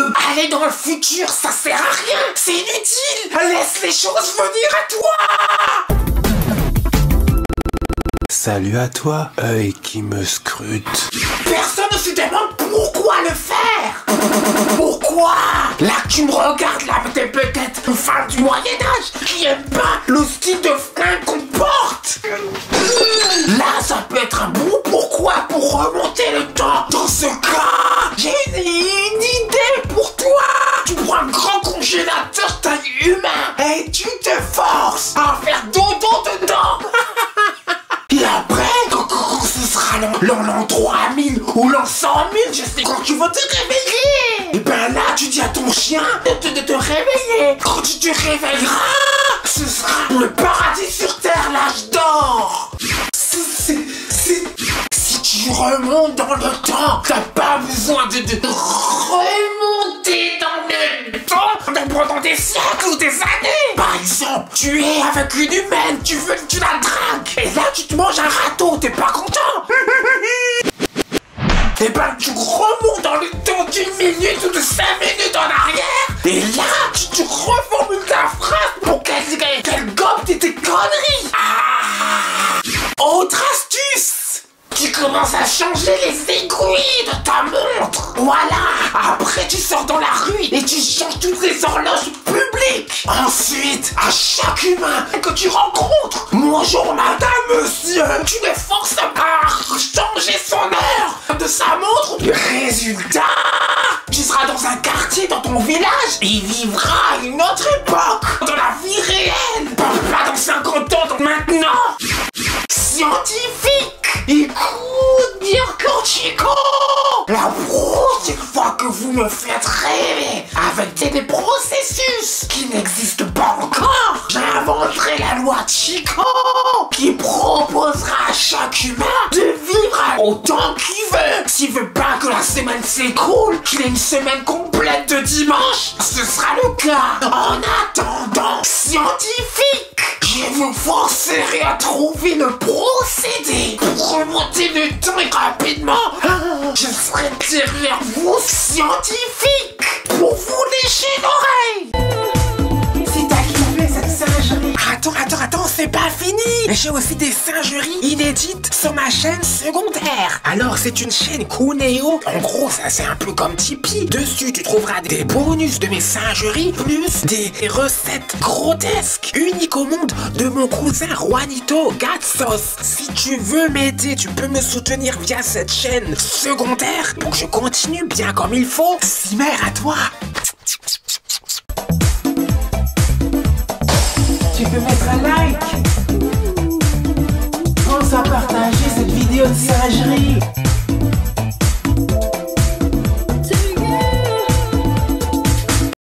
Aller dans le futur, ça sert à rien. C'est inutile. Laisse les choses venir à toi. Salut à toi, œil qui me scrute. Personne ne se demande pourquoi le faire. Pourquoi? Là tu me regardes là, t'es peut-être une femme du Moyen-Âge qui aime pas le style de flingue qu'on porte. Là ça peut être un bon pourquoi pour remonter le temps. Dans ce cas, j'ai une idée pour toi. Tu prends un grand congélateur taille humain et tu te forces à faire dodo dedans. Et après, quand ce sera l'an 3000 ou l'an 100 000, je sais quand tu vas te réveiller. Et ben là, tu dis à ton chien de te réveiller. Quand tu te réveilleras, ce sera le paradis sur terre, l'âge d'or. Si tu remontes dans le temps, t'as pas besoin de remonter dans le temps pendant des siècles ou des années. Par exemple, tu es avec une humaine, tu la dragues. Et là, tu te manges un râteau, t'es pas content. Et ben, tu remontes dans le temps d'une minute ou de 5 minutes en arrière. Et là, tu reformules ta phrase pour qu'elle gobe tes conneries. Autre astuce. Tu commences à changer les aiguilles de ta montre. Voilà. Après, tu sors dans la rue et tu changes toutes les horloges publiques. Ensuite, à chaque humain que tu rencontres, bonjour madame, monsieur, tu les forces à changer son heure de sa montre. Résultat, tu seras dans un quartier dans ton village et il vivra à une autre époque, dans la vie réelle. Pas dans 50 ans, donc maintenant. Scientifique. Écoute bien, Chico. La prochaine fois que vous me faites rêver avec des processus qui n'existent pas encore, j'inventerai la loi Chico qui proposera à chaque humain de vivre autant qu'il veut. S'il veut pas que la semaine s'écoule, qu'il ait une semaine complète de dimanche, ce sera le cas. En attendant, scientifique, je vous forcerai à trouver le procédé pour remonter le temps et rapidement. Je serai derrière vous, scientifique, pour vous lécher l'oreille. C'est à qui fait cette singerie? Attends, c'est pas fini. J'ai aussi des singeries inédites sur ma chaîne secondaire. Alors, c'est une chaîne Cuneo. En gros, ça c'est un peu comme Tipeee. Dessus, tu trouveras des bonus de mes singeries, plus des recettes grotesques, uniques au monde, de mon cousin Juanito Gatsos. Si tu veux m'aider, tu peux me soutenir via cette chaîne secondaire pour que je continue bien comme il faut. Simer, à toi. Tu peux mettre un like. Pense à partager cette vidéo de singerie.